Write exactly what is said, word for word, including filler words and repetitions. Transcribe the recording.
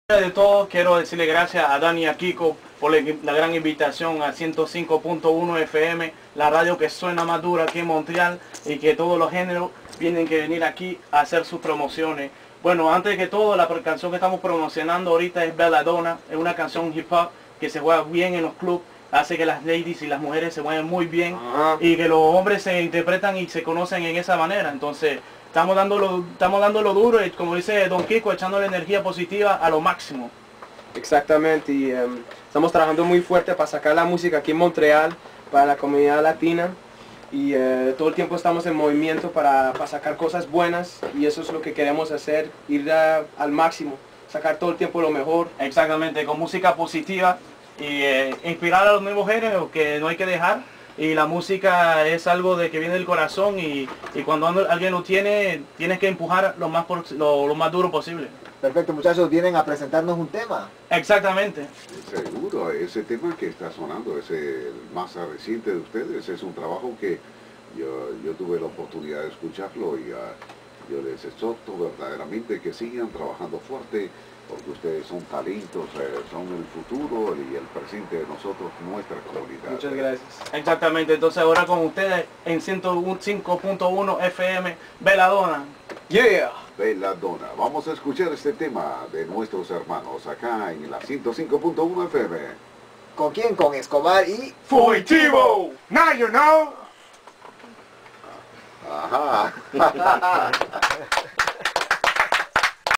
De todo, quiero decirle gracias a Dani y a Kiko por la gran invitación a ciento cinco punto uno F M, la radio que suena más dura aquí en Montreal y que todos los géneros vienen que venir aquí a hacer sus promociones. Bueno, antes que todo, la canción que estamos promocionando ahorita es Belladonna, es una canción hip hop que se juega bien en los clubs, hace que las ladies y las mujeres se mueven muy bien. Ajá. Y que los hombres se interpretan y se conocen en esa manera. Entonces, Estamos dándolo, estamos dándolo duro y como dice Don Kiko, echándole energía positiva a lo máximo. Exactamente, y um, estamos trabajando muy fuerte para sacar la música aquí en Montreal, para la comunidad latina. Y uh, todo el tiempo estamos en movimiento para, para sacar cosas buenas y eso es lo que queremos hacer, ir a, al máximo, sacar todo el tiempo lo mejor. Exactamente, con música positiva y eh, inspirar a los nuevos géneros que no hay que dejar. Y la música es algo de que viene del corazón y, y cuando alguien lo tiene, tienes que empujar lo más, por, lo, lo más duro posible. Perfecto, muchachos, vienen a presentarnos un tema. Exactamente. Seguro, ese tema que está sonando es el más reciente de ustedes, es un trabajo que yo, yo tuve la oportunidad de escucharlo y uh, yo les exhorto verdaderamente que sigan trabajando fuerte, porque ustedes son talentos, eh, son el futuro y el presente de nosotros, nuestra comunidad. Muchas gracias. Exactamente, entonces ahora con ustedes en ciento cinco punto uno F M, Belladonna. Yeah. Belladonna. Vamos a escuchar este tema de nuestros hermanos acá en la ciento cinco punto uno F M. ¿Con quién? Con Escobar y... Fugitivo. Now you know. Ajá.